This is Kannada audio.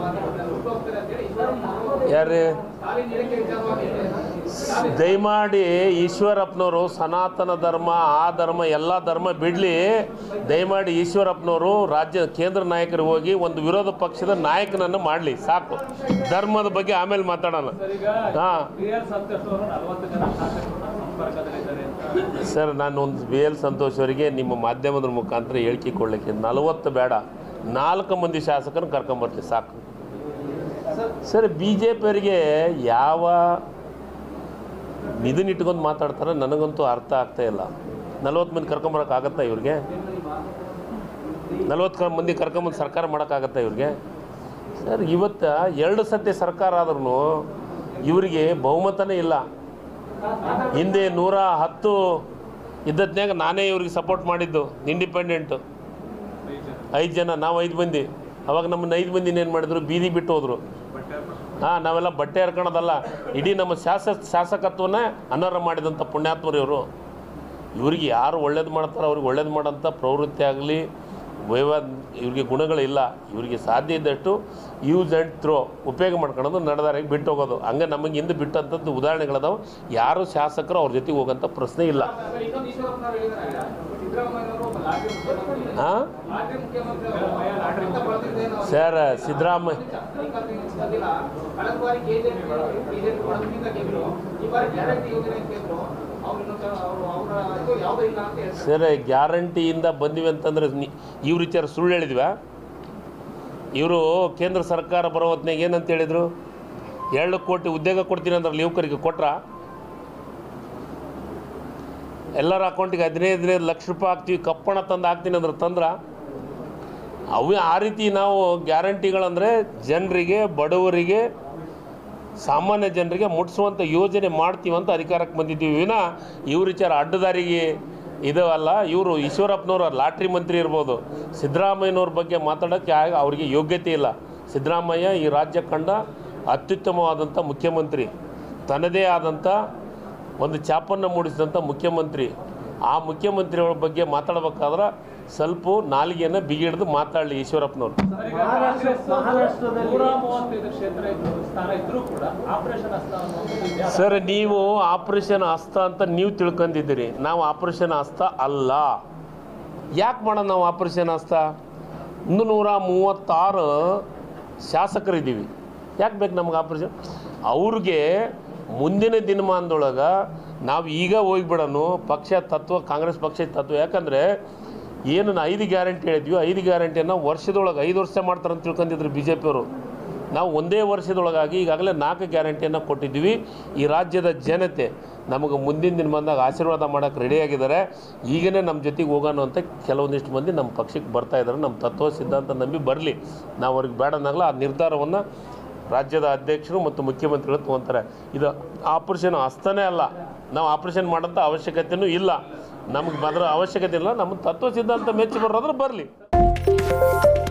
ಯಾರು ದಯಮಾಡಿ ಈಶ್ವರಪ್ಪನವರು ಸನಾತನ ಧರ್ಮ ಆ ಧರ್ಮ ಎಲ್ಲ ಧರ್ಮ ಬಿಡಲಿ. ದಯಮಾಡಿ ಈಶ್ವರಪ್ಪನವರು ರಾಜ್ಯ ಕೇಂದ್ರ ನಾಯಕರು ಹೋಗಿ ಒಂದು ವಿರೋಧ ಪಕ್ಷದ ನಾಯಕನನ್ನು ಮಾಡಲಿ ಸಾಕು. ಧರ್ಮದ ಬಗ್ಗೆ ಆಮೇಲೆ ಮಾತಾಡೋಣ. ಹಾಂ ಸರ್, ನಾನು ಒಂದು BL ಸಂತೋಷ್ ಅವರಿಗೆ ನಿಮ್ಮ ಮಾಧ್ಯಮದ ಮುಖಾಂತರ ಹೇಳಿಕೆ ಕೊಡಲಿಕ್ಕೆ 40 ಬೇಡ 4 ಮಂದಿ ಶಾಸಕರನ್ನು ಕರ್ಕೊಂಬರ್ಲಿ ಸಾಕು. ಸರ್, BJP ಅವರಿಗೆ ಯಾವ ಇದನ್ನ ಇಟ್ಕೊಂಡು ಮಾತಾಡ್ತಾರೆ ನನಗಂತೂ ಅರ್ಥ ಆಗ್ತಾ ಇಲ್ಲ. 40 ಮಂದಿ ಕರ್ಕೊಂಬರೋಕ್ಕಾಗತ್ತಾ ಇವ್ರಿಗೆ? 40 ಮಂದಿ ಕರ್ಕೊಂಬಂದು ಸರ್ಕಾರ ಮಾಡೋಕ್ಕಾಗತ್ತಾ ಇವ್ರಿಗೆ? ಸರ್, ಇವತ್ತು 2 ಸತಿ ಸರ್ಕಾರ ಆದ್ರೂ ಇವರಿಗೆ ಬಹುಮತನೇ ಇಲ್ಲ. ಹಿಂದೆ 110 ಇದ್ದದ್ನಾಗ ನಾನೇ ಇವ್ರಿಗೆ ಸಪೋರ್ಟ್ ಮಾಡಿದ್ದು, ಇಂಡಿಪೆಂಡೆಂಟು 5 ಜನ, ನಾವು 5 ಮಂದಿ. ಅವಾಗ ನಮ್ಮನ್ನು 5 ಮಂದಿನ ಏನು ಮಾಡಿದ್ರು, ಬೀದಿ ಬಿಟ್ಟು ಹೋದರು. ಹಾಂ, ನಾವೆಲ್ಲ ಬಟ್ಟೆ ಹರ್ಕೊಳೋದಲ್ಲ, ಇಡೀ ನಮ್ಮ ಶಾಸಕತ್ವನೇ ಅನರ್ಹ ಮಾಡಿದಂಥ ಪುಣ್ಯಾತ್ಮರು ಇವರು. ಇವ್ರಿಗೆ ಯಾರು ಒಳ್ಳೇದು ಮಾಡ್ತಾರೋ ಅವ್ರಿಗೆ ಒಳ್ಳೇದು ಮಾಡೋಂಥ ಪ್ರವೃತ್ತಿ ಆಗಲಿ ಇವ್ರಿಗೆ ಗುಣಗಳಿಲ್ಲ. ಇವರಿಗೆ ಸಾಧ್ಯ ಇದ್ದಷ್ಟು ಯೂಸ್ ಆ್ಯಂಡ್ ಥ್ರೋ ಉಪಯೋಗ ಮಾಡ್ಕೊಳ್ಳೋದು, ನಡೆದಾರಿಗೆ ಬಿಟ್ಟು ಹೋಗೋದು. ಹಂಗೆ ನಮಗೆ ಹಿಂದೆ ಬಿಟ್ಟಂಥದ್ದು ಉದಾಹರಣೆಗಳದಾವೆ. ಯಾರು ಶಾಸಕರು ಅವ್ರ ಜೊತೆಗೆ ಹೋಗೋಂಥ ಪ್ರಶ್ನೆ ಇಲ್ಲ. ಹಾಂ ಸರ್, ಸಿದ್ದರಾಮಯ್ಯ ಸರ್ ಗ್ಯಾರಂಟಿಯಿಂದ ಬಂದಿವೆ ಅಂತಂದ್ರೆ ಇವ್ರ ವಿಚಾರ ಸುಳ್ಳು ಹೇಳಿದ್ವ? ಇವರು ಕೇಂದ್ರ ಸರ್ಕಾರ ಬರೋ ಹೊತ್ನಾಗ ಏನಂತ ಹೇಳಿದರು? 2 ಕೋಟಿ ಉದ್ಯೋಗ ಕೊಡ್ತೀನಿ ಅಂದ್ರಲ್ಲಿ ಯುವಕರಿಗೆ ಕೊಟ್ರ? ಎಲ್ಲರ ಅಕೌಂಟಿಗೆ 15 ಲಕ್ಷ ರೂಪಾಯಿ ಹಾಕ್ತೀವಿ, ಕಪ್ಪಣ ತಂದು ಹಾಕ್ತೀನಿ ಅಂದ್ರೆ ತಂದ್ರ? ಅವೇ ಆ ರೀತಿ ನಾವು ಗ್ಯಾರಂಟಿಗಳಂದರೆ ಜನರಿಗೆ, ಬಡವರಿಗೆ, ಸಾಮಾನ್ಯ ಜನರಿಗೆ ಮುಟ್ಟಿಸುವಂಥ ಯೋಜನೆ ಮಾಡ್ತೀವಂತ ಅಧಿಕಾರಕ್ಕೆ ಬಂದಿದ್ದೀವಿ ವಿನ ಇವ್ರ ವಿಚಾರ ಅಡ್ಡದಾರಿಗೆ ಇದವಲ್ಲ. ಇವರು ಈಶ್ವರಪ್ಪನವ್ರ ಲಾಟ್ರಿ ಮಂತ್ರಿ ಇರ್ಬೋದು, ಸಿದ್ದರಾಮಯ್ಯನವ್ರ ಬಗ್ಗೆ ಮಾತಾಡೋಕ್ಕೆ ಅವರಿಗೆ ಯೋಗ್ಯತೆ ಇಲ್ಲ. ಸಿದ್ದರಾಮಯ್ಯ ಈ ರಾಜ್ಯ ಕಂಡ ಅತ್ಯುತ್ತಮವಾದಂಥ ಮುಖ್ಯಮಂತ್ರಿ, ತನ್ನದೇ ಆದಂಥ ಒಂದು ಛಾಪನ್ನು ಮೂಡಿಸಿದಂಥ ಮುಖ್ಯಮಂತ್ರಿ. ಆ ಮುಖ್ಯಮಂತ್ರಿಗಳ ಬಗ್ಗೆ ಮಾತಾಡಬೇಕಾದ್ರೆ ಸ್ವಲ್ಪ ನಾಲಿಗೆಯನ್ನು ಬಿಗಿಡಿದು ಮಾತಾಡಲಿ ಈಶ್ವರಪ್ಪನವರು. ಸರ್, ನೀವು ಆಪರೇಷನ್ ಹಸ್ತ ಅಂತ ನೀವು ತಿಳ್ಕೊಂಡಿದ್ದೀರಿ. ನಾವು ಆಪರೇಷನ್ ಹಸ್ತ ಅಲ್ಲ. ಯಾಕೆ ಮಾಡೋಣ ನಾವು ಆಪರೇಷನ್ ಹಸ್ತ? 136 ಶಾಸಕರಿದ್ದೀವಿ, ಯಾಕೆ ಬೇಕು ನಮ್ಗೆ ಆಪರೇಷನ್? ಅವ್ರಿಗೆ ಮುಂದಿನ ದಿನಮಾನದೊಳಗೆ ನಾವು ಈಗ ಹೋಗಿಬಿಡೋಣ ಪಕ್ಷ ತತ್ವ, ಕಾಂಗ್ರೆಸ್ ಪಕ್ಷದ ತತ್ವ. ಯಾಕಂದರೆ ಏನು 5 ಗ್ಯಾರಂಟಿ ಹೇಳಿದ್ವಿ, 5 ಗ್ಯಾರಂಟಿಯನ್ನು ವರ್ಷದೊಳಗೆ 5 ವರ್ಷ ಮಾಡ್ತಾರಂತ ತಿಳ್ಕೊಂಡಿದ್ರು BJP ಅವರು. ನಾವು ಒಂದೇ ವರ್ಷದೊಳಗಾಗಿ ಈಗಾಗಲೇ 4 ಗ್ಯಾರಂಟಿಯನ್ನು ಕೊಟ್ಟಿದ್ವಿ. ಈ ರಾಜ್ಯದ ಜನತೆ ನಮಗೆ ಮುಂದಿನ ದಿನ ಬಂದಾಗ ಆಶೀರ್ವಾದ ಮಾಡೋಕ್ಕೆ ರೆಡಿಯಾಗಿದ್ದಾರೆ. ಈಗಲೇ ನಮ್ಮ ಜೊತೆಗೆ ಹೋಗೋಣ ಅಂತ ಕೆಲವೊಂದಿಷ್ಟು ಮಂದಿ ನಮ್ಮ ಪಕ್ಷಕ್ಕೆ ಬರ್ತಾ ಇದ್ದಾರೆ. ನಮ್ಮ ತತ್ವ ಸಿದ್ಧಾಂತ ನಂಬಿ ಬರಲಿ, ನಾವು ಅವ್ರಿಗೆ ಬೇಡನಾಗಲ್ಲ. ಆ ನಿರ್ಧಾರವನ್ನು ರಾಜ್ಯದ ಅಧ್ಯಕ್ಷರು ಮತ್ತು ಮುಖ್ಯಮಂತ್ರಿಗಳು ತೊಗೊತಾರೆ. ಇದು ಆಪರೇಷನ್ ಹಸ್ತನೇ ಅಲ್ಲ. ನಾವು ಆಪರೇಷನ್ ಮಾಡೋಂಥ ಅವಶ್ಯಕತೆಯೂ ಇಲ್ಲ. ನಮಗೆ ಅದರ ಅವಶ್ಯಕತೆ ಇಲ್ಲ. ನಮ್ಮ ತತ್ವ ಸಿದ್ಧಾಂತ ಮೆಚ್ಚಿ ಬರೋದ್ರೆ ಬರಲಿ.